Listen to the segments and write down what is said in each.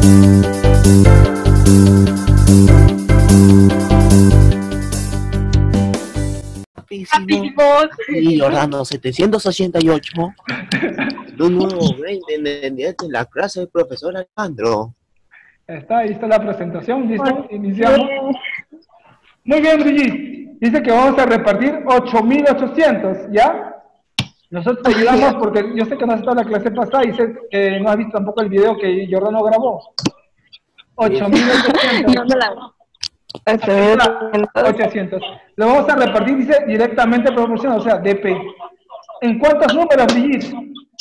Y Jordano 788. Un nuevo en la clase del profesor Alejandro. Ahí está la presentación, listo, iniciamos. Muy bien, Brigitte. Dice que vamos a repartir 8.800, ¿ya? Nosotros te ayudamos porque yo sé que no has estado en la clase pasada y sé que no has visto tampoco el video que Jordano grabó. 8.800. No me la 800. Lo vamos a repartir, dice, directamente proporcional, o sea, DP. ¿En cuántos números, Brigitte?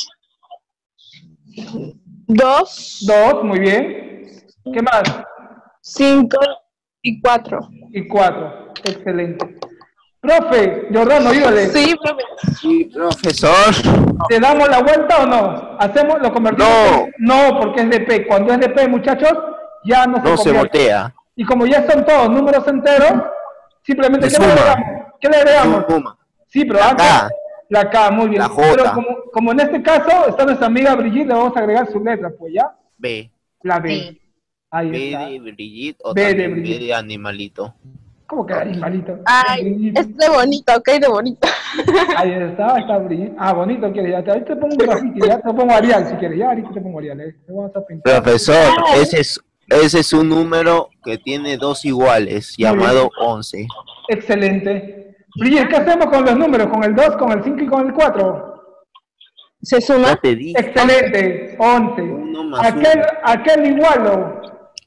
2. 2, muy bien. ¿Qué más? 5 y 4. Y 4, excelente. Profe, Jordano, dígale. Sí, profe. Sí, profesor. ¿Te damos la vuelta o no? ¿Hacemos, lo convertimos? No, porque es DP. Cuando es DP, muchachos, ya no se convierte. Se voltea. Y como ya son todos números enteros, simplemente, ¿qué le agregamos? Sí, pero acá, la K, muy bien. Pero como en este caso está nuestra amiga Brigitte, le vamos a agregar su letra, pues, ¿ya? B. La B. Ahí B está. de Brigitte o B también de Brigitte. B de animalito. ¿Cómo que animalito? Ay, es de bonito, ok, de bonito. Ahí está Brigitte. Ah, bonito quieres, ya. Ahorita te pongo un grafiti, ya te pongo Arial si quieres, ya ahorita te pongo Arial, Te vamos a pintar. Profesor, ese es un número que tiene dos iguales, llamado 11. Excelente. Brigitte, ¿qué hacemos con los números? ¿Con el 2, con el 5 y con el 4? ¿Se suma? Excelente, 11. Aquel igualo.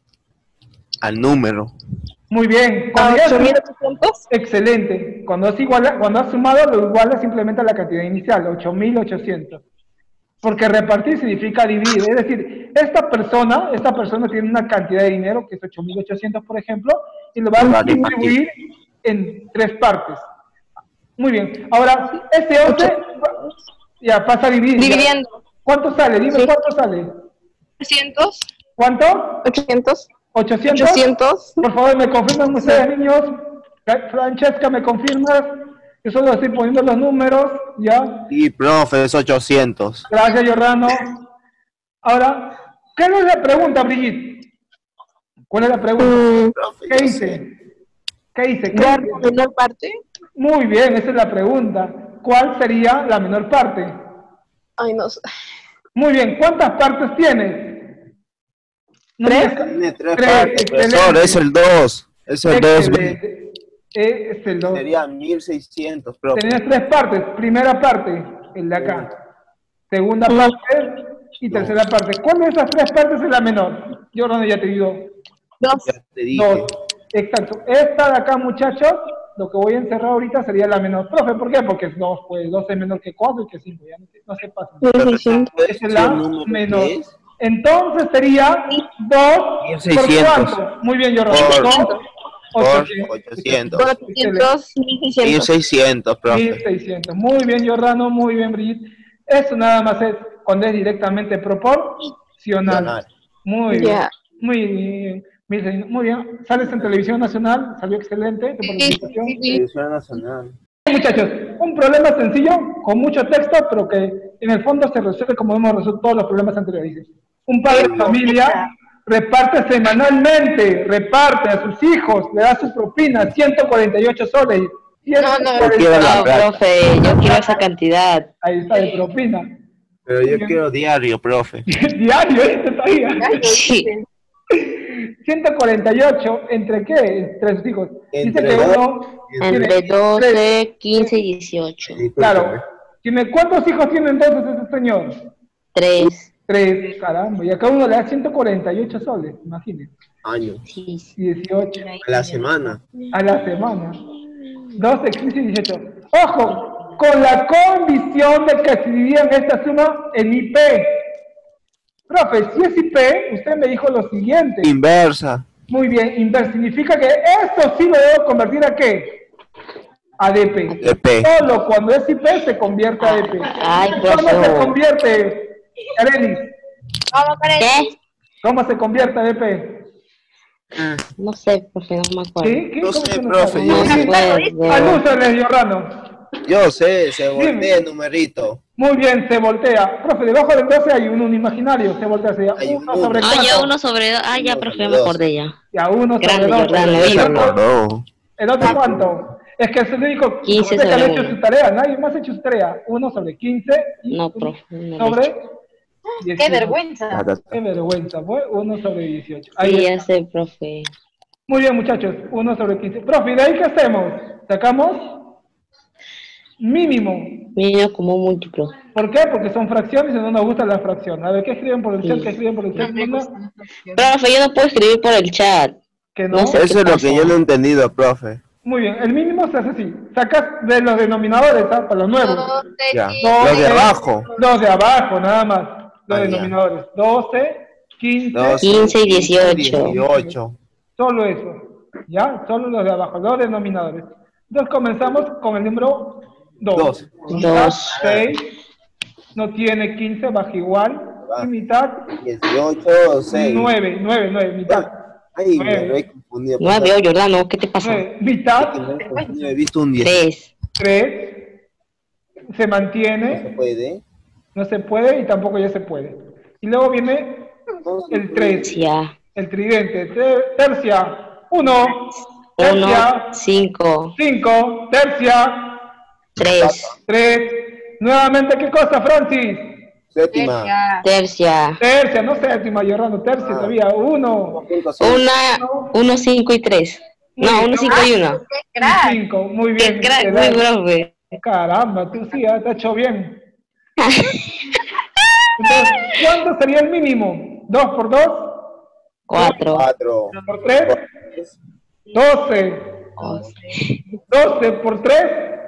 Al número. Muy bien. 8.800. Excelente. Cuando has sumado, lo iguala simplemente a la cantidad inicial, 8.800. Porque repartir significa dividir. Es decir, esta persona tiene una cantidad de dinero, que es 8.800, por ejemplo, y lo va a distribuir en 3 partes. Muy bien. Ahora, ese 11 ya pasa a dividir. Dividiendo. Ya. ¿Cuánto sale? Dime, ¿cuánto sale? 300. ¿Cuánto? 800. 800. Por favor, me confirman ustedes, niños. Francesca, ¿me confirmas? Yo solo estoy poniendo los números, ¿ya? Sí, profe, es 800. Gracias, Jordano. Ahora, ¿qué es la pregunta, Brigitte? ¿Cuál es la pregunta? ¿Qué dice? ¿Qué dice? ¿La menor parte? Muy bien, esa es la pregunta. ¿Cuál sería la menor parte? Ay, no sé. Muy bien, ¿cuántas partes tiene? Tiene 3 partes, profesor, es el 2. Es el 2. Es el 2. Sería 1.600, profe. Tenés 3 partes. Primera parte, el de acá. Segunda parte y tercera parte. ¿Cuál de esas 3 partes es la menor? Yo no, ya te digo. 2. Ya te dije. 2. Exacto. Esta de acá, muchachos, lo que voy a encerrar ahorita sería la menor. Profe, ¿por qué? Porque es 2, pues 2 es menor que 4 y que 5. Ya no se pasa. Esa es la menor. Entonces sería 2 por cuánto. Muy bien, yo por 800. 1.600, profe. 1.600. Muy bien, Jordano, muy bien, Brigitte. Eso nada más es cuando es directamente proporcional. Muy bien. Muy bien. Sales en Televisión Nacional, salió excelente. Televisión Nacional. Muchachos, un problema sencillo, con mucho texto, pero que en el fondo se resuelve como hemos resuelto todos los problemas anteriores. Un padre de familia reparte semanalmente, reparte a sus hijos, le da sus propinas, 148 soles. No, profe, yo quiero esa cantidad. Ahí está, de propina. Pero yo quiero diario, profe. Diario, está ahí. Sí. 148, ¿entre qué? Entre sus hijos. Entre 12, 15 y 18. Claro. ¿Cuántos hijos tiene entonces este señor? 3. 3, caramba, y a cada uno le da 148 soles, imagínense. Años. 18. A la semana. A la semana. 12, 15 y 18. Ojo, con la condición de que se dividían esta suma en IP. Profe, si es IP, usted me dijo lo siguiente. Inversa. Muy bien, inversa. Significa que esto sí lo debo convertir a ¿qué? A DP. Solo cuando es IP se convierte a DP. ¿Cómo se convierte? Arelis. ¿Qué? ¿Cómo se convierte a DP? No sé, profe, no me acuerdo. ¿Qué? No sé, profe. No se puede. Alúzales, Jordano. Yo sé, se voltea el numerito. Muy bien, se voltea. Profe, debajo del 12 hay un imaginario, se voltea hacia Hay 1 un sobre uno. Ah, 4. ya 1 sobre 2. Ah, ya, Uno profe, sobre me dos. acordé ya. Ya 1 sobre Grande, 12. Jordán, ¿El leílo. No. otro cuánto? Es que es el único 15 que han sobre hecho 1. su tarea, nadie más ha hecho su tarea. 1 sobre 15 y No, 1 profe, no lo he hecho. sobre 18. ¡Qué vergüenza! Qué vergüenza, fue 1 sobre 18. Ahí Sí, está. ya sé, profe. Muy bien, muchachos, 1 sobre 15. Profe, ¿de ahí qué hacemos? Sacamos mínimo. Mínimo como múltiplo. ¿Por qué? Porque son fracciones y no nos gusta la fracción. A ver, ¿qué escriben por el chat? ¿Qué Sí. escriben por el chat? No me Manda? gustan las fracciones. Profe, yo no puedo escribir por el chat. Que No no. sé. Eso es lo que yo no he entendido, profe. Muy bien, el mínimo se hace así. Sacas de los denominadores, ¿ah? Para los nuevos. 12, Ya. 15, Los de abajo. Los de abajo, nada más. Los Ah, ya. denominadores. 12, 15, 15 y 18. 18. Solo eso. ¿Ya? Solo los de abajo, los denominadores. Entonces comenzamos con el número 2. Dos. 2. 6. No tiene 15, baja igual. Y mitad, 18, 6. 9, mitad. Ay, me Nueve. lo he confundido. 9, oh, Jordano, ¿qué te pasa? 9, mitad, He visto un 10. 3. 3. Se No se mantiene. puede. No se puede y tampoco ya se puede. Y luego viene el 3, Ya. el tridente. Tercia, 1, 1, tercia, 5, 5, tercia, 3. 3. Nuevamente, ¿qué cosa, Francis? Séptima. Tercia. Tercia, no séptima, Jordano, tercia todavía. 1, 1, 5 y 3. No, 1, 5 y 1. ¡Qué crack! 5. Muy Qué bien. crack, te muy da- profe. Caramba, tú sí, te has hecho bien. Entonces, ¿cuánto sería el mínimo? 2 por 2, 4. 4. por 3, 12. 12 por 3,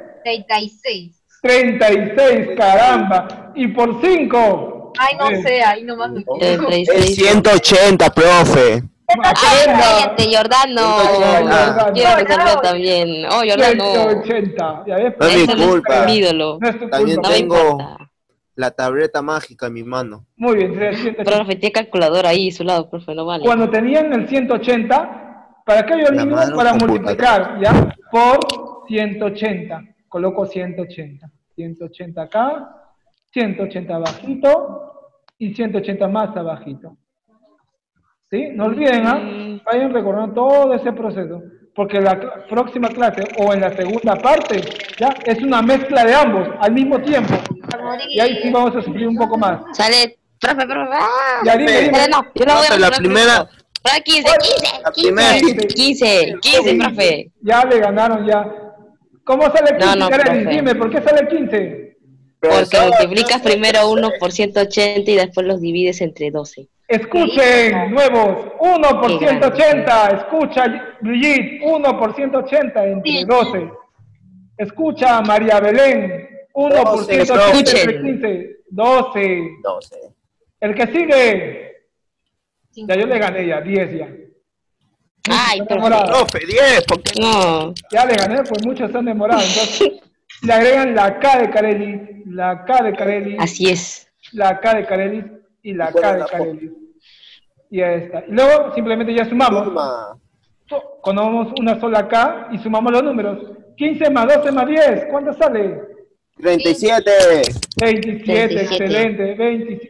36. 36, caramba. Y por 5. Ay, no sé, ahí nomás me quedo. Es 180, profe. Ay, cállate, Jordano. 180. Quiero resolver también. Oh, Jordano. 180. ¿Ya ves? No es mi Eso no es culpa. mi ídolo. No es tu También culpa. No me tengo importa. la tableta mágica en mi mano. Muy bien, sería 180. Profe, tiene calculadora ahí a su lado, profe, no vale. Cuando tenían el 180, ¿para qué hay el La mínimo? mano Para computadora. multiplicar, ¿ya? Por 180. Coloco 180. 180 acá, 180 abajito y 180 más abajito. ¿Sí? No olviden, vayan recordando todo ese proceso, porque la próxima clase o en la segunda parte, ya, es una mezcla de ambos al mismo tiempo. Y ahí sí vamos a sufrir un poco más. Sale, profe. ¡Ah! Ya, dime. No, yo no voy a Profe, la resolver primera- primero. Profe, 15, La primera. 15, profe. Ya le ganaron, ya. ¿Cómo sale 15, No, Kareli? profe. Dime, ¿por qué sale 15? Porque multiplicas primero 1 por 180 y después los divides entre 12. Escuchen, nuevos, 1 por Qué grande. 180. Escucha, Brigitte, 1 por 180 entre 12. Escucha, María Belén, 1 por 12, 180 entre escuchen. 15. 12. 12. El que sigue, ya yo le gané ya, 10 ya. Ay, Está profe. demorado. Profe, 10, porque No. Ya le gané, pues muchos se han demorado. Entonces, le agregan la K de Carelli, la K de Carelli, Así es. la K de Carelli y la Y ponen K de la Carelli. Y ya está. Y luego simplemente ya sumamos. suma. Ponemos una sola K y sumamos los números. 15 más 12 más 10, ¿cuánto sale? 37. 27, 37. excelente. 27.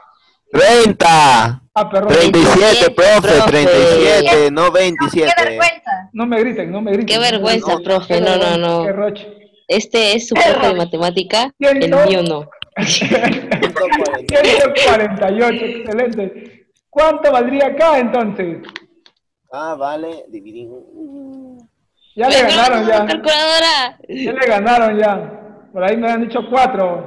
30. Perdón. 37, profe, Profe. 37, no ¡Qué 27. vergüenza! No me griten, no me griten. Qué vergüenza, No, profe. Qué No, vergüenza, no, qué no. roche. Este es su profe de matemática, el Ciento- mío no. 148, excelente. ¿Cuánto valdría acá entonces? Ah, vale, dividimos. Ya le ganaron ya. Calculadora. Ya le ganaron ya. Por ahí me han dicho 4.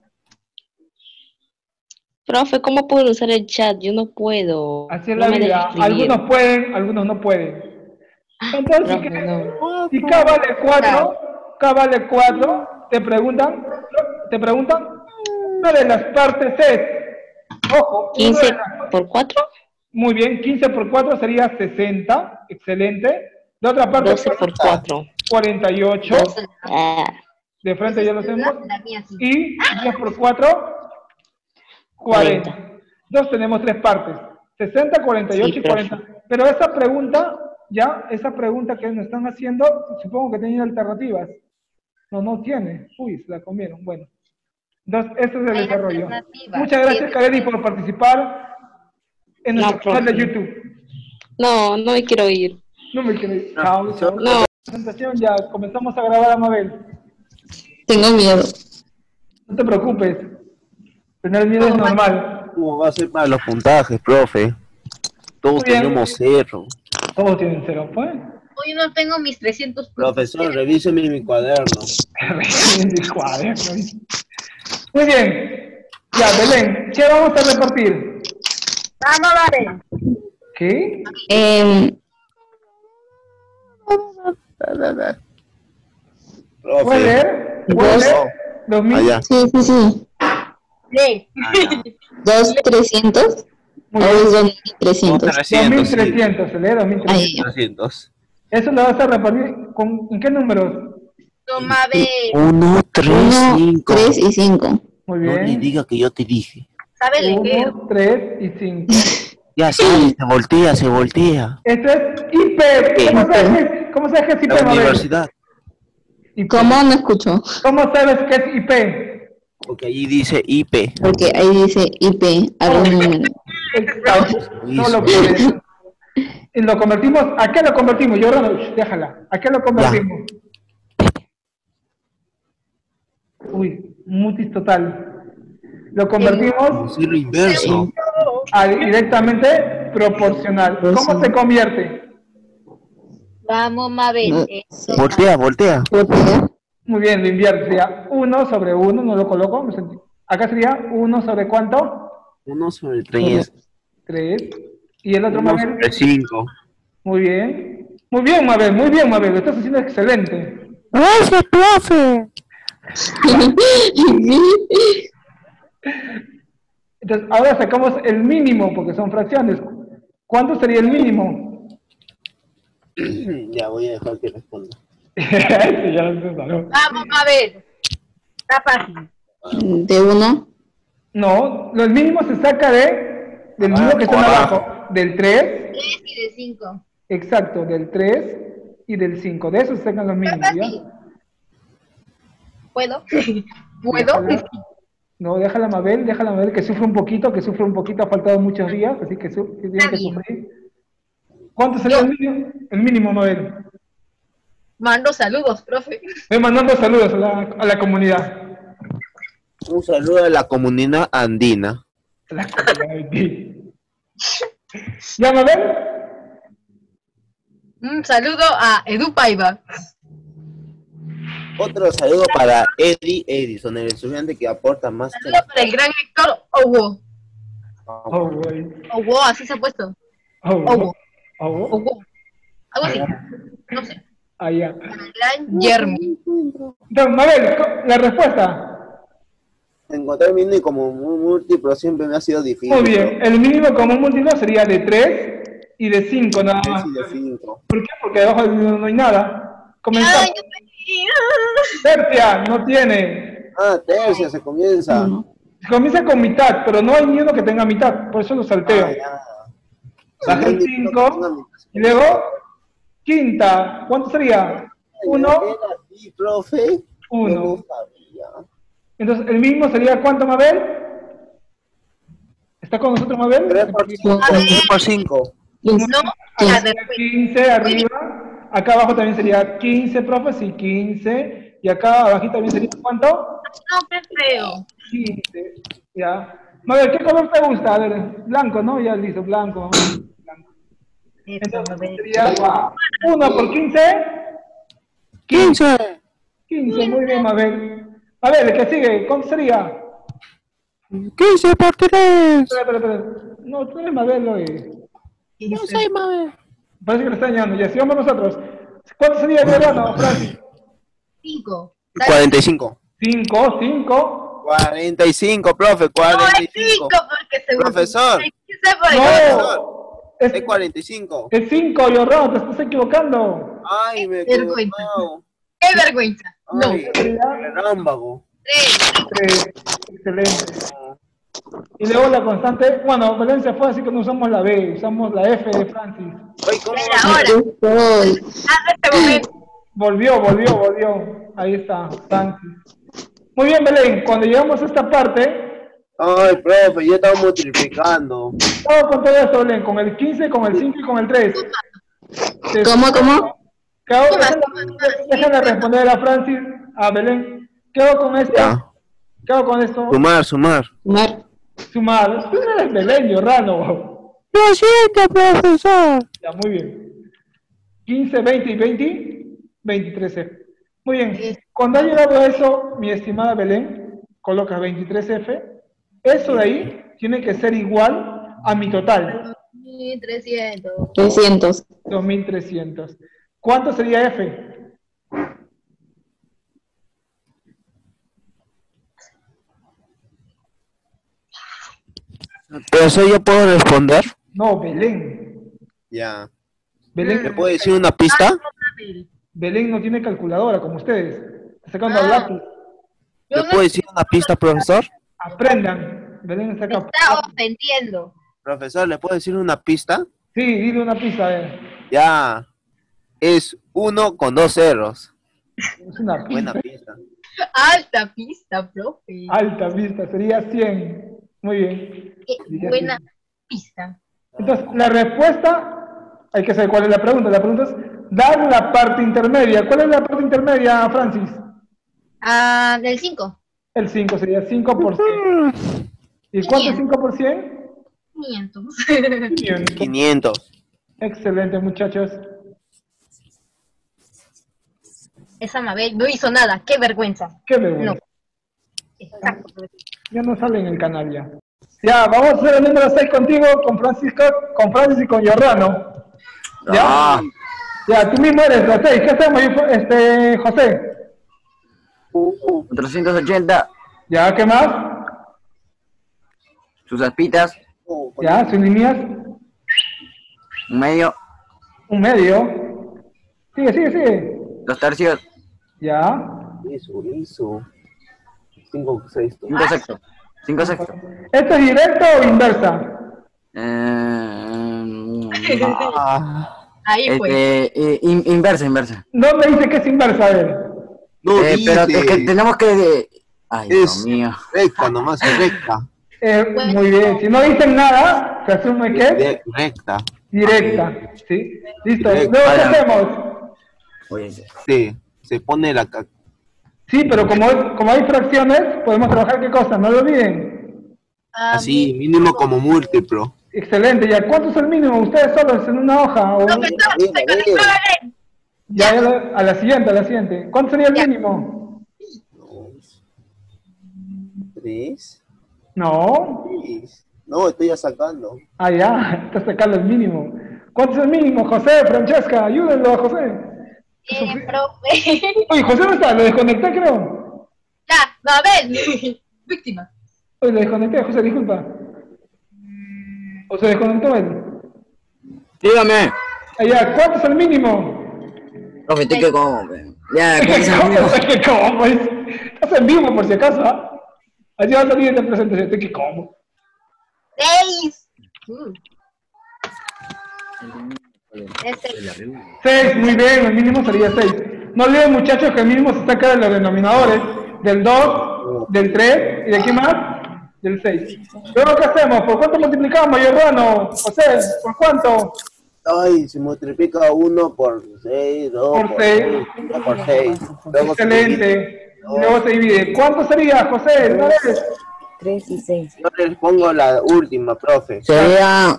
Profe, ¿cómo puedo usar el chat? Yo no puedo. Así es No la me vida. deja escribir. Algunos pueden, algunos no pueden. Entonces, Profe, no. si K vale 4, K vale 4, te preguntan, una de las partes es, ojo, una de 15 las- por 4, muy bien, 15 por 4 sería 60, excelente. De otra parte, 12 por 4. 48, de frente ya lo hacemos. La mía sí. Y 10 por 4, 40. Entonces tenemos tres partes, 60, 48 Sí, y 40. Pero esa pregunta, esa pregunta que nos están haciendo, supongo que tiene alternativas. No tiene. Uy, se la comieron. Bueno. Entonces, ese es el Hay desarrollo. alternativa. Muchas gracias, Kareli, por participar en nuestro No, canal de profe. YouTube. No, no me quiero ir. No me quedé. Chao, chao. No. Presentación, ya comenzamos a grabar a Mabel. Tengo miedo. No te preocupes. Tener miedo es normal. ¿Cómo va a ser para los puntajes, profe? Todos Muy bien. tenemos 0. Todos tienen 0, pues. Hoy no tengo mis 300 Profesor, revíseme mi cuaderno. Muy bien. Ya, Belén, ¿qué vamos a repartir? Vamos a ver. ¿Qué? ¿Puedes Profe. leer? ¿Puedes Dos. leer? 2000. Allá. Sí. Lee. 2.300 Muy o bien. es 2.300. 300, sí. 2300, se lee 2300. Ahí. 300. ¿Eso lo vas a repartir ¿en qué números? Toma a ver. 1, 3, 1, 5. 3 y 5. Muy No le bien. diga que yo te dije. ¿Sabe leer? 1, 3 y 5. Ya sabes, se voltea, se voltea. Esto es IP. ¿Cómo sabes que es IP, La Mabel? universidad. IP. ¿Cómo? No escucho. ¿Cómo sabes que es IP? Porque allí dice IP. Porque ahí dice IP, algún número. Solo por eso. Y lo convertimos, ¿a qué lo convertimos? Yo, déjala. ¿A qué lo convertimos? Uy, mutis total. Lo convertimos Decirlo inverso. a directamente proporcional. ¿Cómo se convierte? Vamos a ver. No. Eso. Voltea, voltea. ¿Voltea? Muy bien, lo invierte. Sería 1 sobre 1, no lo coloco. Acá sería 1 sobre ¿cuánto? 1 sobre 3. 3. Y el otro, 1 Mabel. sobre 5. Muy bien. Muy bien, Mabel, muy bien, Mabel. Lo estás haciendo excelente. ¡Gracias, profe! Entonces, ahora sacamos el mínimo, porque son fracciones. ¿Cuánto sería el mínimo? Ya voy a dejar que responda. Sí, ya lo sé, ¿no? Vamos a ver. Está fácil. ¿De 1? No, el mínimo se saca del número que está abajo. Del 3, 3 y de 5. exacto, del 3 y del 5. De eso se sacan los mínimos, ¿ya? ¿Puedo? ¿Puedo? No, déjala Mabel, que sufre un poquito, ha faltado muchos días, así que tiene que sufrir. ¿Cuánto sería el mínimo? El mínimo, Mabel. Mando saludos, profe. Estoy mandando saludos a la comunidad. Un saludo a la comunidad andina. La comunidad. ¿Ya, Mabel? Un saludo a Edu Paiva. Otro saludo para Eddie Edison, el estudiante que aporta más. Saludo para el gran Héctor Owo. Oh, güey. Owo, así se ha puesto. Owo. Owo. Algo así. No sé. Ah, ya. Para el gran Jeremy. Entonces, Mabel, la respuesta. Encontrar mínimo como múltiplo siempre me ha sido difícil. Muy bien. El mínimo común múltiplo sería de 3 y de 5 nada más. Y de 5. ¿Por qué? Porque debajo no hay nada. Comenzamos. Ay, yo Tercia, no tiene. Ah, tercia se comienza. Se comienza con mitad, pero no hay ni uno que tenga mitad. Por eso lo salteo. Ah, ya. Baja el 5. Y luego, quinta. ¿Cuánto sería? 1. Sí, profe. 1. No sabía. Entonces, el mismo sería ¿cuánto, Mabel? ¿Está con nosotros, Mabel? 3 por 5. 3 por 5. no, la de 15 arriba. Acá abajo también sería 15, profe, sí, 15. Y acá abajito también sería ¿cuánto? no, qué feo. 15. Ya. Mabel, ¿qué color te gusta? A ver, blanco, ¿no? Ya listo, blanco. Blanco. Entonces sería 1 por 15. 15. 15, muy bien, Mabel. A ver, el que sigue, ¿cuánto sería? 15 por 3. Espera. No, tú eres Mabel hoy. Yo soy Mabel. Parece que lo está engañando. Ya, sigamos nosotros. ¿Cuánto sería el verano, Francis? 5. 45. 5. 45, profe, No, es 45. 5 porque se Profesor. No, Es 45. es 5, Yorro, te estás equivocando. Ay, me he Vergüenza. equivocado. ¡Qué vergüenza! No. Ay, rerámbago. 3. 3. Excelente. Y luego la constante, bueno, Valencia fue así que no usamos la B, usamos la F de Francis. Ay, ¿cómo? Ahora. Haz este momento. Volvió. Ahí está, Francis. Muy bien, Belén, cuando llegamos a esta parte, Ay, profe, ya estamos multiplicando. vamos con todo esto, Belén, con el 15, con el 5 y con el 3. ¿Cómo? ¿Qué hago? Déjame responder a Francis, a Belén. ¿Qué hago con esto? Ya. ¿Qué hago con esto? Sumar. Sumar. Tú no eres Belén, Giordano. Lo siento, profesor. Ya, muy bien. 15, 20 y 20, 23F. Muy bien. Cuando ha llegado a eso, mi estimada Belén, coloca 23F. Eso de ahí tiene que ser igual a mi total. 1300. 300. 2300. ¿Cuánto sería F? ¿Eso yo puedo responder? No, Belén. Ya. Belén, ¿Me puede decir una pista? Belén no tiene calculadora como ustedes. Está sacando al lápiz. ¿Me puede decir una pista, profesor? Aprendan. Belén está Me acá. está ofendiendo. Profesor, ¿le puedo decir una pista? Sí, dile una pista, a ver. Ya. Es 1 con 2 ceros. Es una Buena pista. pista. Alta pista, profe. Alta pista, sería 100. Muy bien. Qué buena pista. Entonces, la respuesta, hay que saber cuál es la pregunta. La pregunta es dar la parte intermedia. ¿Cuál es la parte intermedia, Francis? Del 5. El 5 sería 5%. ¿Y cuánto es 5%? 500. 500. Excelente, muchachos. Esa Mabel no hizo nada. Qué vergüenza. Qué vergüenza. No. Exacto, profesor. Ya no sale en el canal ya. Ya, vamos a hacer el número 6 contigo, con Francis y con Giordano. ¿Ya? Ya, tú mismo eres la 6. ¿Qué hacemos, José? 480, ¿Ya? ¿Qué más? sus aspitas, ¿Ya? ¿Sus líneas? un medio, Un medio. Sigue. 2 tercios, ¿Ya? Eso. 5 sextos. 5 sextos, 5 sextos. ¿Esto es directo o inversa? Ahí fue. Inversa. No me dice que es inversa, a ver. No Pero dice. es que tenemos que... Ay, Es Dios mío. recta, nomás es recta. Muy bien. Si no dicen nada, se asume que es Recta. directa. ¿Sí? Listo. Directa. Luego, ¿qué hacemos? Oye, Sí, se pone la... Sí, pero como hay fracciones, podemos trabajar qué cosa, no lo olviden. Así, mínimo como múltiplo. Excelente, ya. ¿Cuánto es el mínimo? Ustedes solos en una hoja. O Profesor, se conectó Belén. ya, a la siguiente. ¿Cuánto sería el mínimo? 3. No. No, estoy ya sacando. Ah, ya, está sacando el mínimo. ¿Cuánto es el mínimo, José, Francesca? Ayúdenlo a José. Profe. Oye, José no está, lo desconecté, creo. Ya, Mabel. Víctima. Oye, lo desconecté, José, disculpa. ¿O se desconectó él? dígame. Ah, ya, ¿cuánto es el mínimo? Profe, ¿tú qué como? Ya, ¿qué dice el mío? ¿Qué como? Estás en vivo, por si acaso, ¿ah? Allí va a salir esta presentación, ¿qué como? 6. 6, muy bien, el mínimo sería 6. No olviden, muchachos, que el mínimo se saca de los denominadores, del 2, del 3, ¿y de qué más? Del 6. Luego, ¿qué hacemos? ¿Por cuánto multiplicamos, Giordano? José, ¿por cuánto? Ay, se multiplica 1 por 6, 2 Por 6. 5 por 6. Excelente. Y luego se divide. ¿Cuánto sería, José? ¿No ves? 3 y 6. Yo les pongo la última, profe. Sería...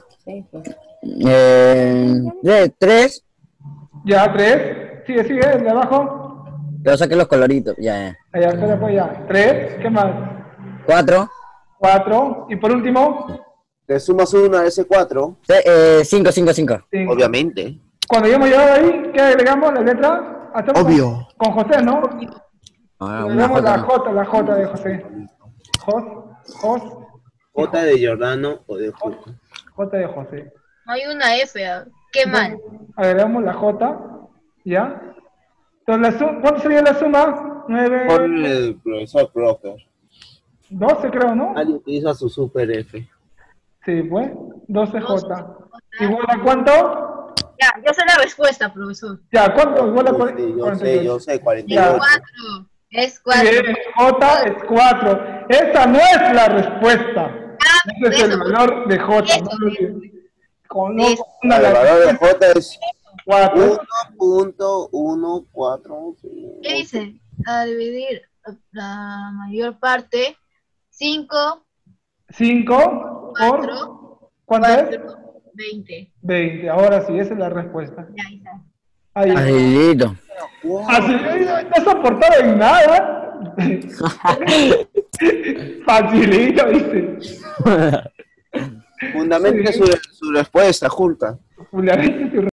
3. Ya, 3. Sigue, de abajo. Pero saqué los coloritos, ya. Allá, espera, pues ya. 3. ¿Qué más? 4. 4. Y por último, Le sumas 1 a ese 4, 5. 5. obviamente. Cuando ya hemos llegado ahí, ¿qué agregamos? ¿La letra? Hacemos Obvio. Con José, ¿no? Una Agregamos la J. J de José. J de Giordano o de Juan. J de José. No hay una F. Qué mal. Agregamos la J, ¿ya? Entonces, ¿cuánto sería la suma? 9, Con el profesor Proctor. 12 creo, ¿no? Nadie utiliza su super F. Sí, pues, 12J. ¿Igual a cuánto? Ya sé la respuesta, profesor. Ya, ¿cuánto? Igual a Yo sé, 48. 48. 4. Es 4. Bien, J es 4. Esa no es la respuesta. Ese es el valor de J. Eso, Conozco El una valor de J es 4. 1.145. ¿Qué dice? A dividir la mayor parte, 5, 5 por... 4, ¿Cuánto es? 20. 20. Ahora sí, esa es la respuesta. Ya, ahí está. Ahí está. Facilito. Así, no soportaba en nada. Facilito, dice. Fundamente su respuesta, Julka. Fundamente su